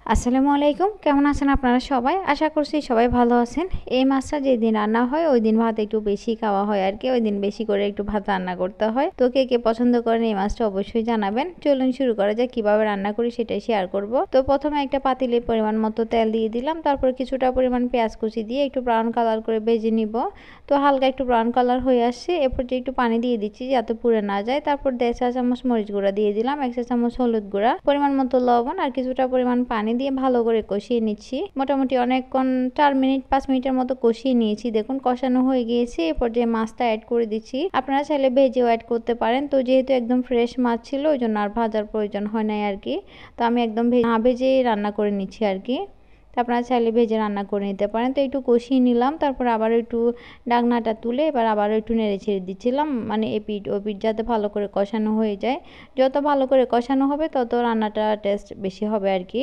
আসসালামু আলাইকুম, কেমন আছেন আপনারা সবাই? আশা করছি সবাই ভালো আছেন। এই মাছটা যেদিন রান্না হয় ওই দিন ভাত একটু বেশি খাওয়া হয় আর কি, ওই দিন বেশি করে একটু ভাত রান্না করতে হয়। তো কে কে পছন্দ করেন এই মাছটা অবশ্যই জানাবেন। চলুন শুরু করা যাক, কিভাবে রান্না করি সেটাই শেয়ার করব। তো প্রথমে একটা পাতিলে পরিমাণ মতো তেল দিয়ে দিলাম, তারপর কিছুটা পরিমাণ পেঁয়াজ কুচি দিয়ে একটু ব্রাউন কালার করে ভেজে নিব। তো হালকা একটু ব্রাউন কালার হয়ে আসছে, এরপর যে একটু পানি দিয়ে দিচ্ছি যাতে পুড়ে না যায়। তারপর 1.5 চা চামচ মরিচ গুঁড়া দিয়ে দিলাম, 1 চা চামচ হলুদ গুঁড়া, পরিমাণ মতো লবণ আর কিছুটা পরিমাণ পানি দিয়ে ভালো করে কষিয়ে নিচ্ছি। মোটামুটি অনেকক্ষণ 4 মিনিট 5 মিনিটের মতো কষিয়ে নিয়েছি। দেখুন কষানো হয়ে গিয়েছে। এরপর যে মাছটা অ্যাড করে দিচ্ছি, আপনারা চাইলে ভেজেও অ্যাড করতে পারেন। তো যেহেতু একদম ফ্রেশ মাছ ছিল ওই জন্য আর ভাজার প্রয়োজন হয় নাই আর কি। তো আমি একদম ভেজেই রান্না করে নিচ্ছি আর কি। তো আপনারা চাইলে ভেজে রান্না করে নিতে পারেন। তো একটু কষিয়ে নিলাম, তারপর আবার একটু ঢাকনাটা তুলে এবার আবারও একটু নেড়ে ছেড়ে দিচ্ছিলাম, মানে এপিঠ ওপিঠ যাতে ভালো করে কষানো হয়ে যায়। যত ভালো করে কষানো হবে তত রান্নাটা টেস্ট বেশি হবে আর কি।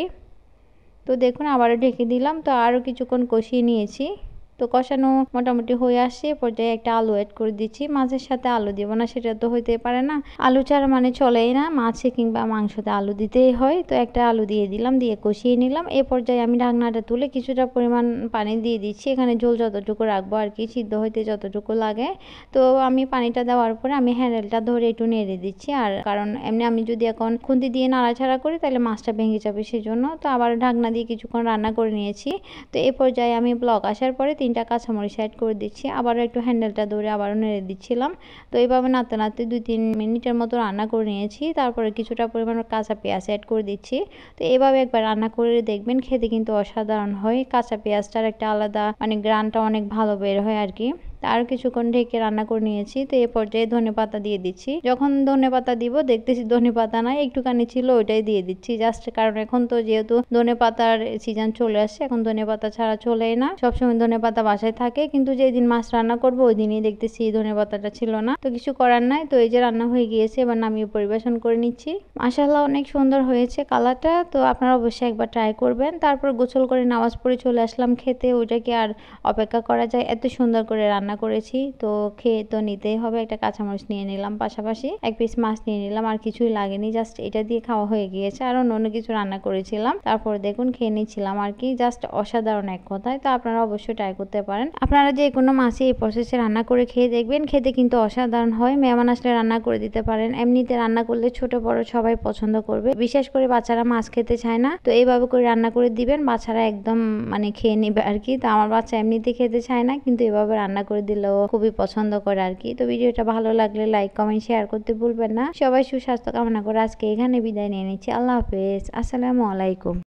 তো দেখুন আবারও ঢেকে দিলাম, তো আরও কিছুক্ষণ কষিয়ে নিয়েছি। তো কষানো মোটামুটি হয়ে আসছে, পর্যায়ে একটা আলু অ্যাড করে দিচ্ছি। মাছের সাথে আলু দেবো না সেটা তো হইতে পারে না, আলু ছাড়া মানে চলেই না, মাছে কিংবা মাংসতে আলু দিতেই হয়। তো একটা আলু দিয়ে দিলাম, দিয়ে কষিয়ে নিলাম। এ পর্যায়ে আমি ঢাকনাটা তুলে কিছুটা পরিমাণ পানি দিয়ে দিচ্ছি। এখানে ঝোল যতটুকু রাখবো আর কি, সিদ্ধ হইতে যতটুকু লাগে। তো আমি পানিটা দেওয়ার পরে আমি হ্যান্ডেলটা ধরে একটু নেড়ে দিচ্ছি, আর কারণ এমনি আমি যদি এখন খুন্তি দিয়ে নাড়াচাড়া করি তাহলে মাছটা ভেঙে যাবে সেজন্য। তো আবার ঢাকনা দিয়ে কিছুক্ষণ রান্না করে নিয়েছি। তো এ পর্যায়ে আমি ব্লক আসার পরে 3টা কাঁচামরিচ অ্যাড করে দিচ্ছি, আবারও একটু হ্যান্ডেলটা ধরে আবারও নেড়ে দিচ্ছিলাম। তো এইভাবে নাড়তে নাড়তে 2-3 মিনিটের মতো রান্না করে নিয়েছি। তারপরে কিছুটা পরিমাণ কাঁচা পেঁয়াজ অ্যাড করে দিচ্ছি। তো এভাবে একবার রান্না করে দেখবেন, খেতে কিন্তু অসাধারণ হয়। কাঁচা পেঁয়াজটার একটা আলাদা মানে গ্রানটা অনেক ভালো বের হয় আর কি। আরও কিছুক্ষণ ঢেকে রান্না করে নিয়েছি। তো এ পর্যায়ে ধনেপাতা দিয়ে দিচ্ছি। যখন ধনেপাতা দিব দেখতেছি ধনেপাতা নাই, একটুখানি ছিল ওইটাই দিয়ে দিচ্ছি জাস্ট, কারণ এখন তো যেহেতু ধনেপাতার সিজন চলে আসছে, এখন ধনেপাতা ছাড়া চলেই না। সবসময় ধনেপাতা বাসায় থাকে, কিন্তু যেদিন মাছ রান্না করবো ওই দিনই দেখতেছি ধনেপাতাটা ছিল না। তো কিছু করার নাই। তো এই যে রান্না হয়ে গিয়েছে, এবার নামিয়ে পরিবেশন করে নিচ্ছি। মাশাআল্লাহ অনেক সুন্দর হয়েছে কালারটা। তো আপনারা অবশ্যই একবার ট্রাই করবেন। তারপর গোসল করে নামাজ পড়ে চলে আসলাম খেতে। ওইটাকে আর অপেক্ষা করা যায়, এত সুন্দর করে রান্না করেছি। তো খেয়ে তো নিতেই হবে। একটা কাঁচামরিচ নিয়ে নিলাম, পাশাপাশি 1 পিস মাছ নিয়ে নিলাম, আর কিছুই লাগেনি, জাস্ট এটা দিয়ে খাওয়া হয়ে গিয়েছে। আর অন্য কিছু রান্না করেছিলাম, তারপর দেখুন খেয়ে নিচ্ছিলাম আর কি। জাস্ট অসাধারণ এক কথায়। তো আপনারা অবশ্যই ট্রাই করতে পারেন। আপনারা যে কোনো মাছই এই প্রসেসে রান্না করে খেয়ে দেখবেন, খেতে কিন্তু অসাধারণ হয়। মেহমান আসলে রান্না করে দিতে পারেন, এমনিতে রান্না করলে ছোট বড় সবাই পছন্দ করবে। বিশেষ করে বাচ্চারা মাছ খেতে চায় না, তো এইভাবে করে রান্না করে দিবেন, বাচ্চারা একদম মানে খেয়ে নেবে আর কি। তো আমার বাচ্চা এমনিতে খেতে চায় না, কিন্তু এভাবে রান্না করে দিলেও খুবই পছন্দ করে আর কি। তো ভিডিওটা ভালো লাগলে লাইক কমেন্ট শেয়ার করতে ভুলবেন না। সবাই সুস্বাস্থ্য কামনা করে আজকে এখানে বিদায় নিয়ে নিচ্ছি। আল্লাহ হাফেজ, আসসালামু আলাইকুম।